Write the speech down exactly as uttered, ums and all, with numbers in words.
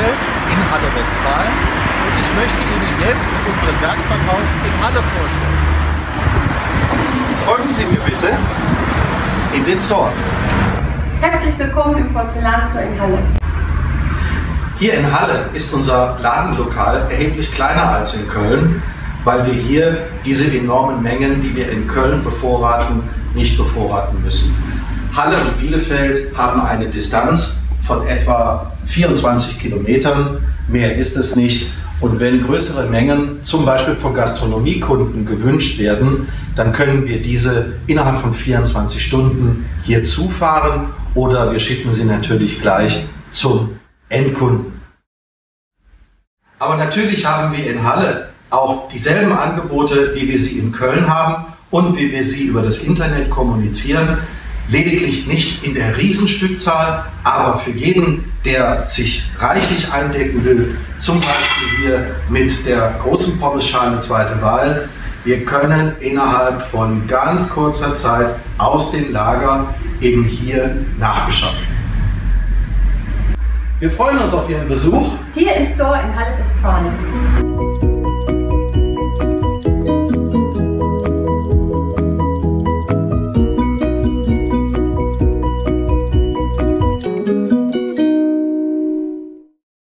Bielefeld in Halle Westfalen und ich möchte Ihnen jetzt unseren Werksverkauf in Halle vorstellen. Folgen Sie mir bitte in den Store. Herzlich willkommen im Porzellanstore in Halle. Hier in Halle ist unser Ladenlokal erheblich kleiner als in Köln, weil wir hier diese enormen Mengen, die wir in Köln bevorraten, nicht bevorraten müssen. Halle und Bielefeld haben eine Distanz von etwa vierundzwanzig Kilometern, mehr ist es nicht. Und wenn größere Mengen, zum Beispiel von Gastronomiekunden, gewünscht werden, dann können wir diese innerhalb von vierundzwanzig Stunden hier zufahren oder wir schicken sie natürlich gleich zum Endkunden. Aber natürlich haben wir in Halle auch dieselben Angebote, wie wir sie in Köln haben und wie wir sie über das Internet kommunizieren. Lediglich nicht in der Riesenstückzahl, aber für jeden, der sich reichlich eindecken will, zum Beispiel hier mit der großen Pommesschale zweite Wahl. Wir können innerhalb von ganz kurzer Zeit aus dem Lager eben hier nachbeschaffen. Wir freuen uns auf Ihren Besuch Hier im Store in Halle Westfalen.